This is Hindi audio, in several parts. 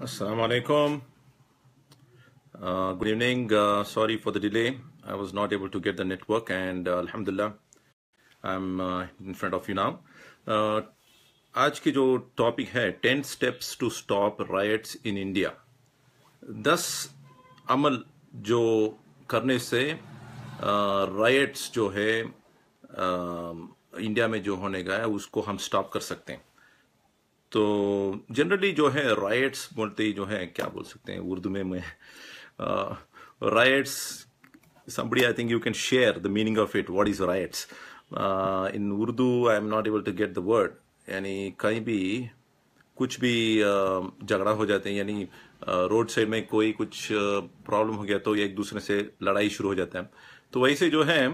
Assalamu alaikum. Good evening. Sorry for the delay. I was not able to get the network, and Alhamdulillah, I'm in front of you now. आज की जो टॉपिक है 10 steps to stop riots in India. 10 अमल जो करने से riots जो है इंडिया में जो होने का है उसको हम स्टॉप कर सकते हैं. तो जनरली जो है राइट्स बोलते ही जो है क्या बोल सकते हैं उर्दू में मैं writes somebody I think you can share the meaning of it. What is riots? In Urdu I am not able to get the word. यानी कहीं भी कुछ भी झगड़ा हो जाते हैं, यानी रोड साइड में कोई कुछ प्रॉब्लम हो गया तो एक दूसरे से लड़ाई शुरू हो जाता है. तो वैसे जो है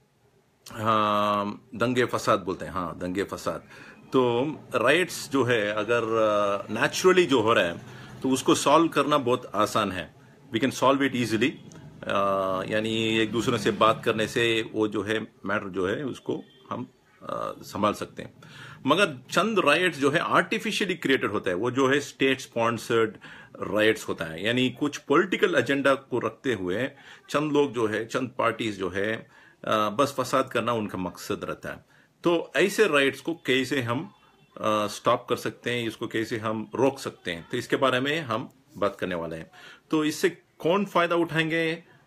दंगे फसाद बोलते हैं. हाँ, दंगे फसाद. तो राइट्स जो है अगर नेचुरली जो हो रहा है तो उसको सॉल्व करना बहुत आसान है. We can solve it easily. यानी एक दूसरे से बात करने से वो जो है मैटर जो है उसको हम संभाल सकते हैं. मगर चंद राइट्स जो है आर्टिफिशियली क्रिएटेड होता है, वो जो है स्टेट स्पॉन्सर्ड राइट्स होता है. यानी कुछ पॉलिटिकल एजेंडा को रखते हुए चंद लोग जो है, चंद पार्टीज जो है बस फसाद करना उनका मकसद रहता है. तो ऐसे राइट्स को कैसे हम स्टॉप कर सकते हैं, इसको कैसे हम रोक सकते हैं, तो इसके बारे में हम बात करने वाले हैं. तो इससे कौन फायदा उठाएंगे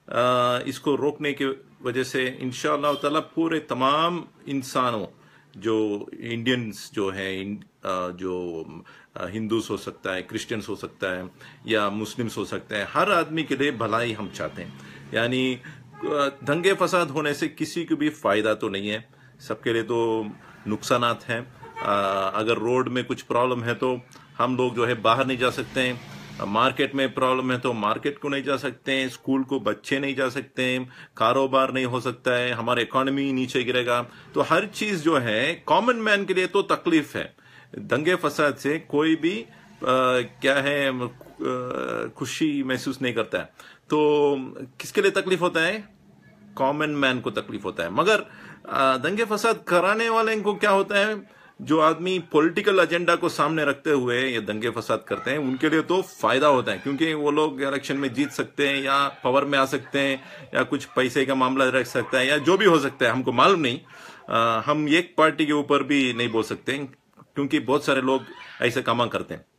इसको रोकने की वजह से? इंशाअल्लाह ताला पूरे तमाम इंसानों, जो इंडियंस जो हैं, जो हिंदूस हो सकता है, क्रिश्चियंस हो सकता है या मुस्लिम्स हो सकते हैं, हर आदमी के लिए भलाई हम चाहते हैं. यानी दंगे फसाद होने से किसी को भी फायदा तो नहीं है, सबके लिए तो नुकसानात हैं. अगर रोड में कुछ प्रॉब्लम है तो हम लोग जो है बाहर नहीं जा सकते हैं. मार्केट में प्रॉब्लम है तो मार्केट को नहीं जा सकते हैं. स्कूल को बच्चे नहीं जा सकते हैं. कारोबार नहीं हो सकता है. हमारा इकोनॉमी नीचे गिरेगा. तो हर चीज जो है कॉमन मैन के लिए तो तकलीफ है. दंगे फसाद से कोई भी क्या है खुशी महसूस नहीं करता है. तो किसके लिए तकलीफ होता है? कॉमन मैन को तकलीफ होता है. मगर दंगे फसाद कराने वाले को क्या होता है? जो आदमी पॉलिटिकल एजेंडा को सामने रखते हुए ये दंगे फसाद करते हैं उनके लिए तो फायदा होता है, क्योंकि वो लोग इलेक्शन में जीत सकते हैं या पावर में आ सकते हैं या कुछ पैसे का मामला रख सकता है या जो भी हो सकता है, हमको मालूम नहीं. हम एक पार्टी के ऊपर भी नहीं बोल सकते क्योंकि बहुत सारे लोग ऐसे काम करते हैं.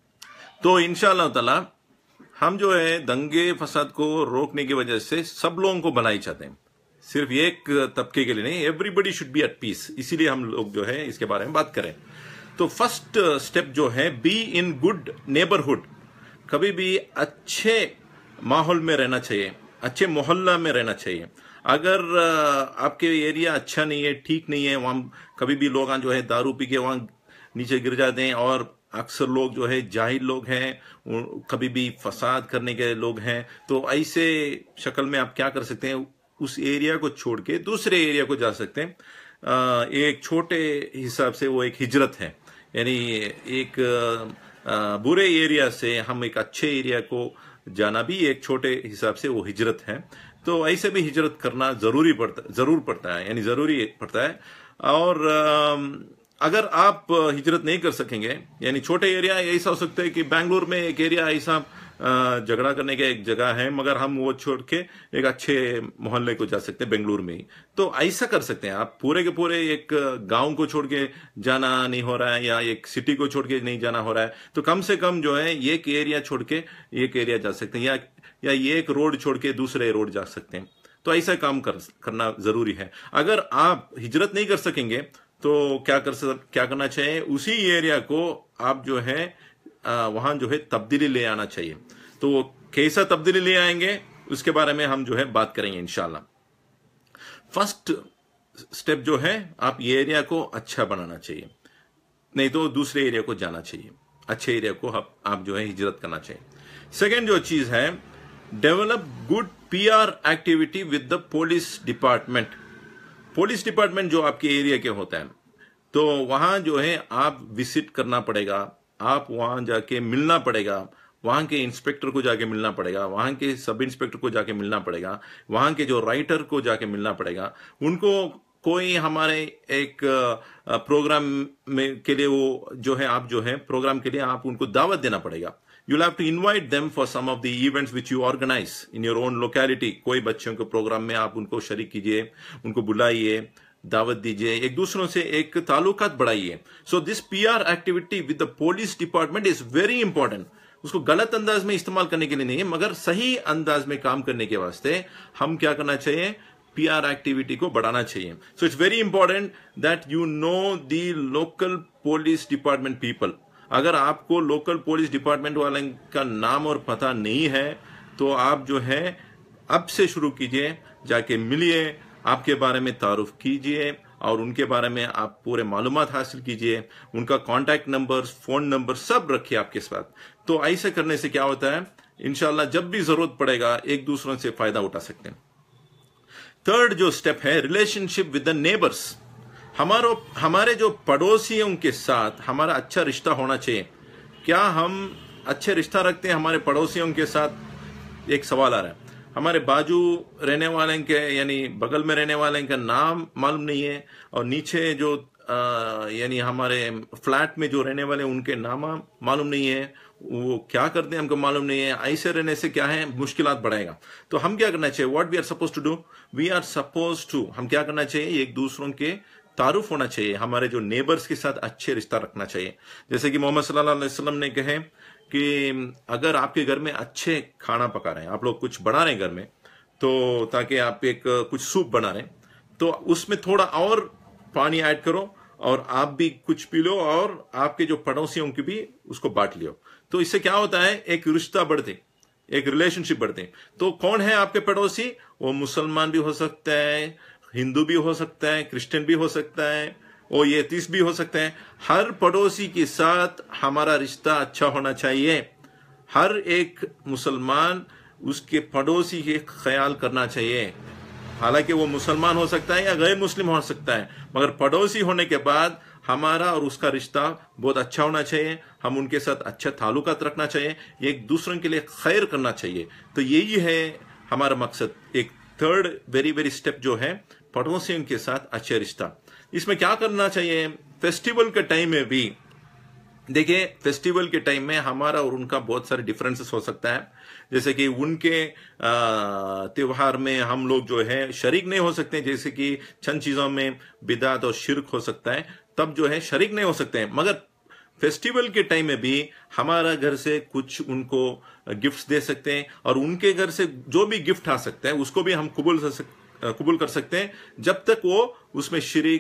तो इंशाअल्लाह ताला हम जो है दंगे फसाद को रोकने की वजह से सब लोगों को भलाई चाहते हैं, सिर्फ एक तबके के लिए नहीं. Everybody should be at peace. इसीलिए हम लोग जो है इसके बारे में बात करें. तो फर्स्ट स्टेप जो है, बी इन गुड नेबरहुड. कभी भी अच्छे माहौल में रहना चाहिए, अच्छे मोहल्ला में रहना चाहिए. अगर आपके एरिया अच्छा नहीं है, ठीक नहीं है, वहां कभी भी लोग जो है दारू पी के वहां नीचे गिर जाते हैं. और अक्सर लोग जो है जाहिल लोग हैं, कभी भी फसाद करने के लोग हैं. तो ऐसे शक्ल में आप क्या कर सकते हैं? उस एरिया को छोड़ के दूसरे एरिया को जा सकते हैं. एक छोटे हिसाब से वो एक हिजरत है. यानी एक बुरे एरिया से हम एक अच्छे एरिया को जाना भी एक छोटे हिसाब से वो हिजरत है. तो ऐसे भी हिजरत करना जरूर पड़ता है, यानी जरूरी पड़ता है. और अगर आप हिजरत नहीं कर सकेंगे, यानी छोटे एरिया ऐसा हो सकता है कि बेंगलुरु में एक एरिया ऐसा झगड़ा करने का एक जगह है, मगर हम वो छोड़ के एक अच्छे मोहल्ले को जा सकते हैं बेंगलुरु में ही. तो ऐसा कर सकते हैं आप. पूरे के पूरे एक गांव को छोड़ के जाना नहीं हो रहा है या एक सिटी को छोड़ के नहीं जाना हो रहा है, तो कम से कम जो है एक एरिया छोड़ के एक एरिया जा सकते हैं, या एक रोड छोड़ के दूसरे रोड जा सकते हैं. तो ऐसा काम करना जरूरी है. अगर आप हिजरत नहीं कर सकेंगे तो क्या करना चाहिए? उसी एरिया को आप जो है वहां जो है तब्दीली ले आना चाहिए. तो कैसा तब्दीली ले आएंगे उसके बारे में हम जो है बात करेंगे इंशाल्लाह. फर्स्ट स्टेप जो है, आप ये एरिया को अच्छा बनाना चाहिए, नहीं तो दूसरे एरिया को जाना चाहिए. अच्छे एरिया को आप जो है हिजरत करना चाहिए. सेकेंड जो चीज है, develop good PR activity with the police department. Police department जो आपके एरिया के होता है, तो वहां जो है आप विजिट करना पड़ेगा. आप वहां जाके मिलना पड़ेगा, वहां के इंस्पेक्टर को जाके मिलना पड़ेगा, वहां के सब इंस्पेक्टर को जाके मिलना पड़ेगा, वहां के जो राइटर को जाके मिलना पड़ेगा. उनको कोई हमारे एक प्रोग्राम में के लिए वो जो है आप जो है प्रोग्राम के लिए आप उनको दावत देना पड़ेगा. You'll have to invite them for some of the events which you organize in your own locality. कोई बच्चों के प्रोग्राम में आप उनको शरीक कीजिए, उनको बुलाइए, दावत दीजिए, एक दूसरों से एक ताल्लुकात बढ़ाइए. So this PR activity with the police department is very important. उसको गलत अंदाज में इस्तेमाल करने के लिए नहीं है, मगर सही अंदाज में काम करने के वास्ते हम क्या करना चाहिए, PR एक्टिविटी को बढ़ाना चाहिए. So it's very important that you know the local police department people. अगर आपको लोकल पुलिस डिपार्टमेंट वाले का नाम और पता नहीं है तो आप जो है अब से शुरू कीजिए, जाके मिलिए, आपके बारे में तारुफ कीजिए और उनके बारे में आप पूरे मालूमात हासिल कीजिए, उनका कॉन्टैक्ट नंबर, फोन नंबर सब रखिए आपके साथ. तो ऐसे करने से क्या होता है, इंशाल्लाह जब भी जरूरत पड़ेगा एक दूसरों से फायदा उठा सकते हैं. थर्ड जो स्टेप है, रिलेशनशिप विद द नेबर्स. हमारे जो पड़ोसियों के साथ हमारा अच्छा रिश्ता होना चाहिए. क्या हम अच्छे रिश्ता रखते हैं हमारे पड़ोसियों के साथ? एक सवाल आ रहा है. हमारे बाजू रहने वाले के यानी बगल में रहने वाले का नाम मालूम नहीं है और नीचे जो यानी हमारे फ्लैट में जो रहने वाले उनके नाम मालूम नहीं है, वो क्या करते हैं हमको मालूम नहीं है. ऐसे रहने से क्या है, मुश्किलात बढ़ेगा. तो हम क्या करना चाहिए, what we are suppose to do, we are suppose to, हम क्या करना चाहिए, एक दूसरों के तारुफ होना चाहिए, हमारे जो नेबर्स के साथ अच्छे रिश्ता रखना चाहिए. जैसे कि मोहम्मद सल्लल्लाहु अलैहि वसल्लम ने कहे कि अगर आपके घर में अच्छे खाना पका रहे हैं, आप लोग कुछ बना रहे हैं घर में, तो ताकि आप एक कुछ सूप बना रहे हैं, तो उसमें थोड़ा और पानी ऐड करो और आप भी कुछ पी लो और आपके जो पड़ोसियों की भी उसको बांट लियो. तो इससे क्या होता है, एक रिश्ता बढ़ते, एक रिलेशनशिप बढ़ते. तो कौन है आपके पड़ोसी? वो मुसलमान भी हो सकता है, हिंदू भी हो सकता है, क्रिश्चियन भी हो सकता है, वो एथीस्ट भी हो सकते हैं. हर पड़ोसी के साथ हमारा रिश्ता अच्छा होना चाहिए. हर एक मुसलमान उसके पड़ोसी के ख्याल करना चाहिए. हालांकि वो मुसलमान हो सकता है या गैर मुस्लिम हो सकता है, मगर पड़ोसी होने के बाद हमारा और उसका रिश्ता बहुत अच्छा होना चाहिए. हम उनके साथ अच्छा ताल्लुकात रखना चाहिए, एक दूसरे के लिए खैर करना चाहिए. तो यही है हमारा मकसद. एक थर्ड वेरी वेरी स्टेप जो है, पड़ोसियों के साथ अच्छे रिश्ता. इसमें क्या करना चाहिए, फेस्टिवल के टाइम में भी देखिए, फेस्टिवल के टाइम में हमारा और उनका बहुत सारे डिफरेंसेस हो सकता है. जैसे कि उनके त्योहार में हम लोग जो है शरीक नहीं हो सकते, जैसे कि चंद चीजों में बिदात और शिरक हो सकता है, तब जो है शरीक नहीं हो सकते हैं. मगर फेस्टिवल के टाइम में भी हमारा घर से कुछ उनको गिफ्ट्स दे सकते हैं और उनके घर से जो भी गिफ्ट आ सकता है उसको भी हम कबूल कर सकते हैं, जब तक वो उसमें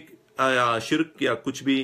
शिरक या कुछ भी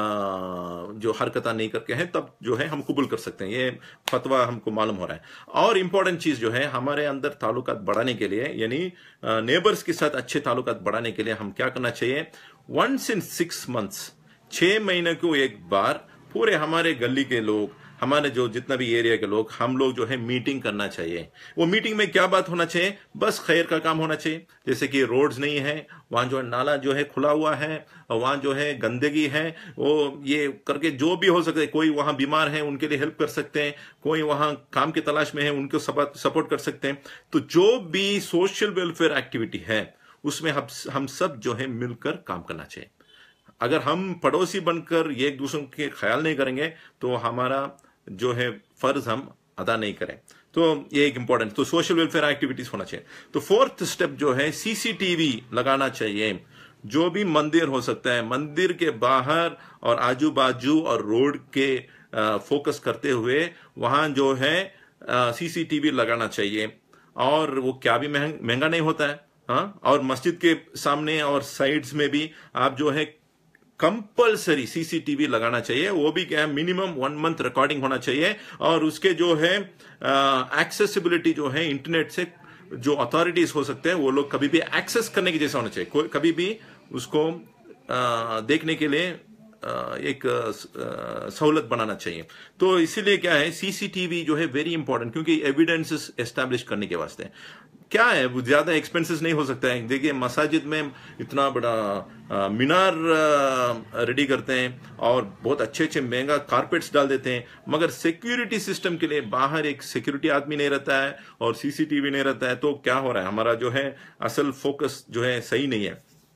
जो हरकत नहीं करके हैं, तब जो है हम कबूल कर सकते हैं. ये फतवा हमको मालूम हो रहा है. और इंपॉर्टेंट चीज जो है, हमारे अंदर ताल्लुकात बढ़ाने के लिए, यानी नेबर्स के साथ अच्छे ताल्लुकात बढ़ाने के लिए हम क्या करना चाहिए, 1 in 6 months, 6 महीने को एक बार पूरे हमारे गली के लोग, हमारे जो जितना भी एरिया के लोग, हम लोग जो है मीटिंग करना चाहिए. वो मीटिंग में क्या बात होना चाहिए, बस खैर का काम होना चाहिए. जैसे कि रोड्स नहीं है, वहां जो है नाला जो है खुला हुआ है और वहां जो है गंदगी है, वो ये करके जो भी हो सकता है, कोई वहां बीमार है उनके लिए हेल्प कर सकते हैं, कोई वहां काम की तलाश में है उनको सपोर्ट कर सकते हैं. तो जो भी सोशल वेलफेयर एक्टिविटी है उसमें हम सब जो है मिलकर काम करना चाहिए. अगर हम पड़ोसी बनकर ये एक दूसरे के ख्याल नहीं करेंगे तो हमारा जो है फर्ज हम अदा नहीं करें. तो ये एक इंपॉर्टेंट, तो सोशल वेलफेयर एक्टिविटीज होना चाहिए. तो फोर्थ स्टेप जो है, सीसीटीवी लगाना चाहिए. जो भी मंदिर हो सकता है, मंदिर के बाहर और आजू बाजू और रोड के फोकस करते हुए वहां जो है सीसीटीवी लगाना चाहिए. और वो क्या भी महंगा नहीं होता है. हाँ, और मस्जिद के सामने और साइड्स में भी आप जो है कंपलसरी सीसीटीवी लगाना चाहिए. वो भी क्या है, मिनिमम 1 month रिकॉर्डिंग होना चाहिए. और उसके जो है एक्सेसिबिलिटी जो है इंटरनेट से, जो अथॉरिटीज हो सकते हैं वो लोग कभी भी एक्सेस करने की जैसा होना चाहिए. कोई कभी भी उसको देखने के लिए एक सहूलत बनाना चाहिए. तो इसीलिए क्या है, सीसीटीवी जो है वेरी इंपॉर्टेंट, क्योंकि एविडेंसेस एस्टैब्लिश करने के वास्ते. क्या है, वो ज्यादा एक्सपेंसेस नहीं हो सकता है. देखिए, मसाजिद में इतना बड़ा मीनार रेडी करते हैं और बहुत अच्छे अच्छे महंगा कारपेट्स डाल देते हैं, मगर सिक्योरिटी सिस्टम के लिए बाहर एक सिक्योरिटी आदमी नहीं रहता है और सीसीटीवी नहीं रहता है. तो क्या हो रहा है, हमारा जो है असल फोकस जो है सही नहीं है.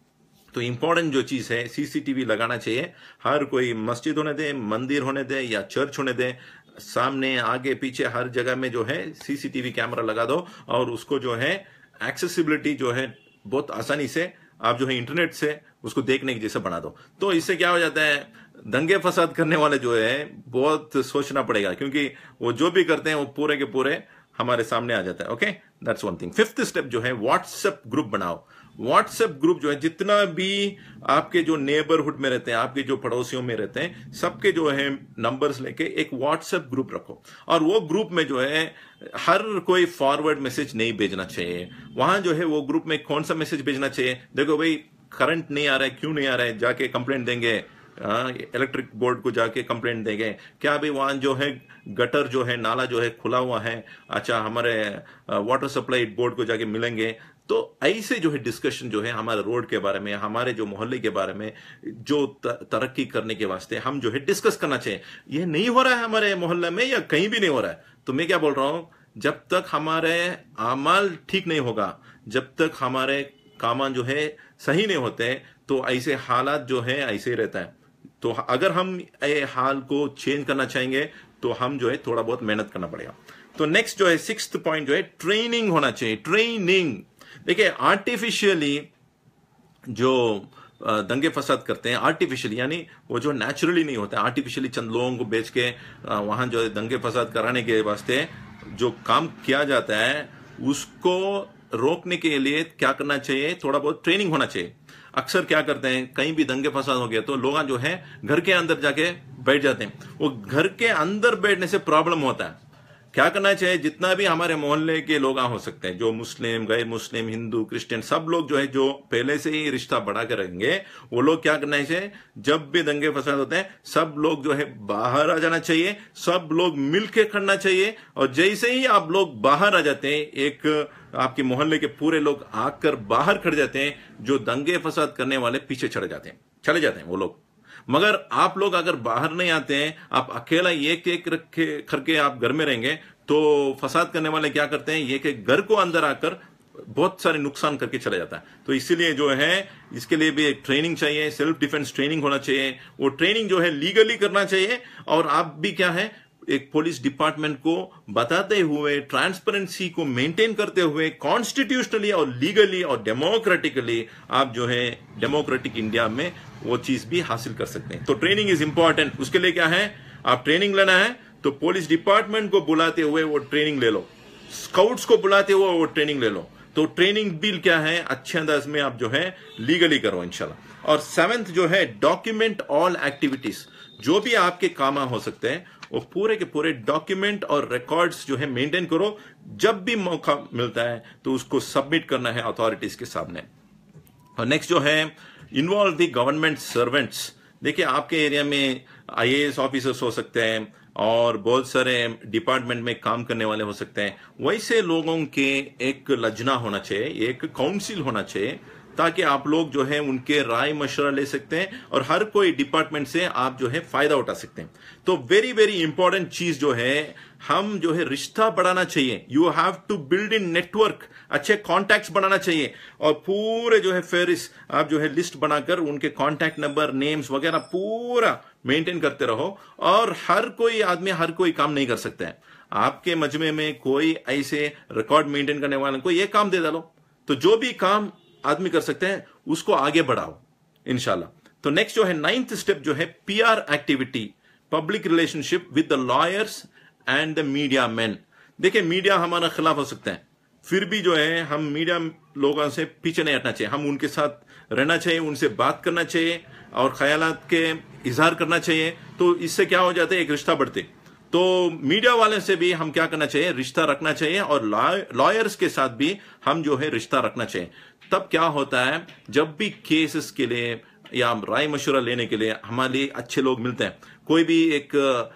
तो इंपॉर्टेंट जो चीज है, सीसीटीवी लगाना चाहिए। हर कोई मस्जिद होने दे, मंदिर होने दे या चर्च होने दे, सामने आगे पीछे हर जगह में जो है सीसीटीवी कैमरा लगा दो, और उसको जो है एक्सेसिबिलिटी जो है बहुत आसानी से आप जो है इंटरनेट से उसको देखने के जैसे बना दो। तो इससे क्या हो जाता है, दंगे फसाद करने वाले जो है बहुत सोचना पड़ेगा, क्योंकि वो जो भी करते हैं वो पूरे के पूरे हमारे सामने आ जाता है। Okay, that's one thing. Fifth step जो है, व्हाट्सएप ग्रुप बनाओ। व्हाट्सएप ग्रुप जो है, जितना भी आपके जो नेबरहुड में रहते हैं, आपके जो पड़ोसियों में रहते हैं, सबके जो है नंबर्स लेके एक व्हाट्सएप ग्रुप रखो, और वो ग्रुप में जो है हर कोई फॉरवर्ड मैसेज नहीं भेजना चाहिए। वहां जो है वो ग्रुप में कौन सा मैसेज भेजना चाहिए, देखो भाई करंट नहीं आ रहा है, क्यों नहीं आ रहा है, जाके कंप्लेंट देंगे, इलेक्ट्रिक बोर्ड को जाके कंप्लेंट देंगे, क्या भाई वहां जो है गटर जो है, नाला जो है खुला हुआ है, अच्छा हमारे वाटर सप्लाई बोर्ड को जाके मिलेंगे। तो ऐसे जो है डिस्कशन जो है हमारे रोड के बारे में, हमारे जो मोहल्ले के बारे में, जो तरक्की करने के वास्ते हम जो है डिस्कस करना चाहिए। ये नहीं हो रहा है हमारे मोहल्ले में या कहीं भी नहीं हो रहा है, तो मैं क्या बोल रहा हूं, जब तक हमारे अमाल ठीक नहीं होगा, जब तक हमारे काम जो है सही नहीं होते, तो ऐसे हालात जो है ऐसे ही रहता है। तो अगर हम ये हाल को चेंज करना चाहेंगे तो हम जो है थोड़ा बहुत मेहनत करना पड़ेगा। तो नेक्स्ट जो है, सिक्स्थ पॉइंट जो है, ट्रेनिंग होना चाहिए। ट्रेनिंग, देखिए आर्टिफिशियली जो दंगे फसाद करते हैं, आर्टिफिशियली यानी वो जो नेचुरली नहीं होता है, आर्टिफिशियली चंद लोगों को बेच के वहां जो है दंगे फसाद कराने के वास्ते जो काम किया जाता है, उसको रोकने के लिए क्या करना चाहिए, थोड़ा बहुत ट्रेनिंग होना चाहिए। अक्सर क्या करते हैं, कहीं भी दंगे फसाद हो गया तो लोग जो है घर के अंदर जाके बैठ जाते हैं। वो घर के अंदर बैठने से प्रॉब्लम होता है। क्या करना चाहिए, जितना भी हमारे मोहल्ले के लोग हो सकते हैं, जो मुस्लिम, गैर मुस्लिम, हिंदू, क्रिश्चियन, सब लोग जो है जो पहले से ही रिश्ता बढ़ा के रहेंगे, वो लोग क्या करना चाहिए, जब भी दंगे फसाद होते हैं सब लोग जो है बाहर आ जाना चाहिए, सब लोग मिलके करना चाहिए। और जैसे ही आप लोग बाहर आ जाते हैं, एक आपके मोहल्ले के पूरे लोग आकर बाहर खड़े जाते हैं, जो दंगे फसाद करने वाले पीछे चले जाते हैं वो लोग। मगर आप लोग अगर बाहर नहीं आते हैं, आप अकेला एक एक रखे करके आप घर में रहेंगे, तो फसाद करने वाले क्या करते हैं, एक एक घर को अंदर आकर बहुत सारे नुकसान करके चला जाता है। तो इसीलिए जो है इसके लिए भी एक ट्रेनिंग चाहिए, सेल्फ डिफेंस ट्रेनिंग होना चाहिए। वो ट्रेनिंग जो है लीगली करना चाहिए, और आप भी क्या है एक पुलिस डिपार्टमेंट को बताते हुए, ट्रांसपेरेंसी को मेंटेन करते हुए, कॉन्स्टिट्यूशनली और लीगली और डेमोक्रेटिकली आप जो है डेमोक्रेटिक इंडिया में वो चीज भी हासिल कर सकते हैं। तो ट्रेनिंग इज इंपॉर्टेंट। उसके लिए क्या है, आप ट्रेनिंग लेना है तो पुलिस डिपार्टमेंट को बुलाते हुए वो ट्रेनिंग ले लो, स्काउट्स को बुलाते हुए वो ट्रेनिंग ले लो। तो ट्रेनिंग बिल क्या है, अच्छे अंदाज में आप जो है लीगली करो इंशाल्लाह। और सेवेंथ जो है, डॉक्यूमेंट ऑल एक्टिविटीज। जो भी आपके काम हो सकते हैं वो पूरे के पूरे डॉक्यूमेंट और रिकॉर्ड्स जो है मेंटेन करो। जब भी मौका मिलता है तो उसको सबमिट करना है अथॉरिटीज के सामने। और नेक्स्ट जो है, इन्वॉल्व द गवर्नमेंट सर्वेंट्स। देखिए आपके एरिया में आईएएस ऑफिसर्स हो सकते हैं और बहुत सारे डिपार्टमेंट में काम करने वाले हो सकते हैं। वैसे लोगों के एक लजना होना चाहिए, एक काउंसिल होना चाहिए, ताकि आप लोग जो है उनके राय मशवरा ले सकते हैं और हर कोई डिपार्टमेंट से आप जो है फायदा उठा सकते हैं। तो वेरी वेरी इंपॉर्टेंट चीज जो है, हम जो है रिश्ता बढ़ाना चाहिए। You have to build in network, अच्छे कॉन्टैक्ट्स बनाना चाहिए, और पूरे जो है फेरिस आप जो है लिस्ट बनाकर उनके कॉन्टैक्ट नंबर, नेम्स वगैरह पूरा मेंटेन करते रहो। और हर कोई आदमी हर कोई काम नहीं कर सकता है। आपके मजमे में कोई ऐसे रिकॉर्ड मेंटेन करने वाले को ये काम दे डालो, तो जो भी काम आदमी कर सकते हैं उसको आगे बढ़ाओ इंशाल्लाह। तो नेक्स्ट जो है, नाइन्थ स्टेप जो है, PR activity, public relationship with the lawyers and the media man. देखिए मीडिया हमारा खिलाफ हो सकता है, फिर भी जो है हम मीडिया लोगों से पीछे नहीं हटना चाहिए। हम उनके साथ रहना चाहिए, उनसे बात करना चाहिए और ख्यालात के इजहार करना चाहिए। तो इससे क्या हो जाता है, एक रिश्ता बढ़ते। तो मीडिया वाले से भी हम क्या करना चाहिए, रिश्ता रखना चाहिए, और लॉयर्स के साथ भी हम जो है रिश्ता रखना चाहिए। तब क्या होता है, जब भी केसेस के लिए या राय मशवरा लेने के लिए हमारे लिए अच्छे लोग मिलते हैं, कोई भी एक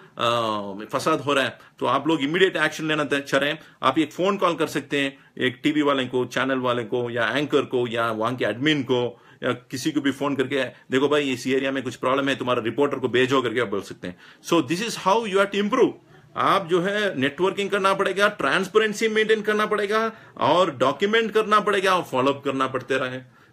फसाद हो रहा है, तो आप लोग इमीडिएट एक्शन लेना चाह रहे हैं, आप एक फोन कॉल कर सकते हैं एक टीवी वाले को, चैनल वाले को, या एंकर को, या वहां के एडमिन को, या किसी को भी फोन करके, देखो भाई इस एरिया में कुछ प्रॉब्लम है, तुम्हारा रिपोर्टर को भेजो करके आप बोल सकते हैं। So this is how you have to improve. आप जो है नेटवर्किंग करना पड़ेगा, ट्रांसपेरेंसी मेंटेन करना पड़ेगा, और डॉक्यूमेंट करना पड़ेगा, और फॉलोअप करना पड़ते रहे।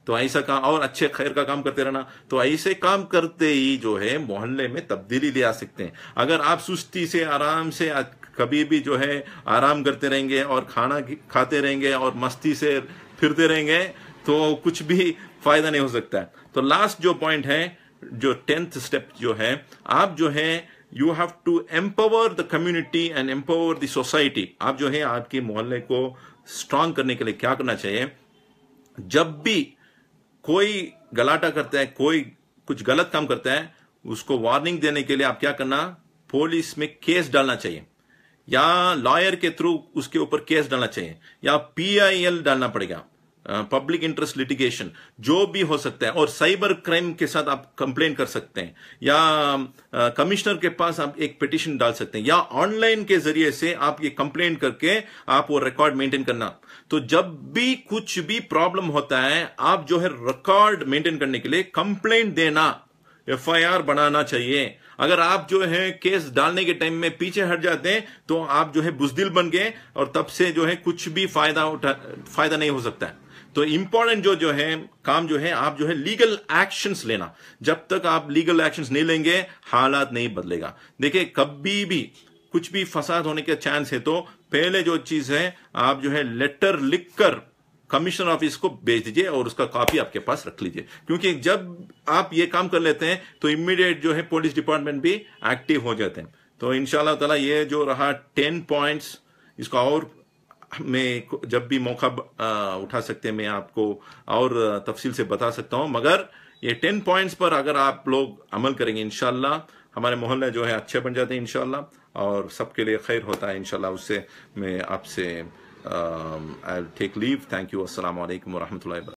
तो ऐसा काम और अच्छे खैर का काम करते रहना। तो ऐसे काम करते ही जो है मोहल्ले में तब्दीली ले आ सकते हैं। अगर आप सुस्ती से आराम से कभी भी जो है आराम करते रहेंगे और खाना खाते रहेंगे और मस्ती से फिरते रहेंगे तो कुछ भी फायदा नहीं हो सकता है। तो लास्ट जो पॉइंट है, जो 10th स्टेप जो है, आप जो है you have to empower the community and empower the society. आप जो है आपके मोहल्ले को स्ट्रांग करने के लिए क्या करना चाहिए, जब भी कोई गलाटा करता है, कोई कुछ गलत काम करता है, उसको वार्निंग देने के लिए आप क्या करना, पुलिस में केस डालना चाहिए या लॉयर के थ्रू उसके ऊपर केस डालना चाहिए या PIL डालना पड़ेगा, पब्लिक इंटरेस्ट लिटिगेशन, जो भी हो सकता है। और साइबर क्राइम के साथ आप कंप्लेन कर सकते हैं या कमिश्नर के पास आप एक पिटीशन डाल सकते हैं या ऑनलाइन के जरिए से आप ये कंप्लेन करके आप वो रिकॉर्ड मेंटेन करना। तो जब भी कुछ भी प्रॉब्लम होता है, आप जो है रिकॉर्ड मेंटेन करने के लिए कंप्लेंट देना, FIR बनाना चाहिए। अगर आप जो है केस डालने के टाइम में पीछे हट जाते हैं तो आप जो है बुजदिल बन गए और तब से जो है कुछ भी फायदा नहीं हो सकता है। तो इंपॉर्टेंट जो है काम जो है, आप जो है लीगल एक्शंस लेना। जब तक आप लीगल एक्शंस नहीं लेंगे हालात नहीं बदलेगा। देखिए, कभी भी कुछ भी फसाद होने का चांस है तो पहले जो चीज है, आप जो है लेटर लिखकर कमिश्नर ऑफिस को भेज दीजिए और उसका कॉपी आपके पास रख लीजिए, क्योंकि जब आप ये काम कर लेते हैं तो इमीडिएट जो है पुलिस डिपार्टमेंट भी एक्टिव हो जाते हैं। तो इंशाल्लाह ताला ये जो रहा 10 पॉइंट्स, इसका और मैं जब भी मौका उठा सकते हैं मैं आपको और तफसील से बता सकता हूं, मगर ये 10 पॉइंट्स पर अगर आप लोग अमल करेंगे इंशाल्लाह हमारे मोहल्ले जो है अच्छे बन जाते हैं इंशाल्लाह, और सबके लिए खैर होता है इंशाल्लाह। उससे मैं आपसे I take leave. Thank you. अस्सलाम वालेकुम व रहमतुल्लाहि।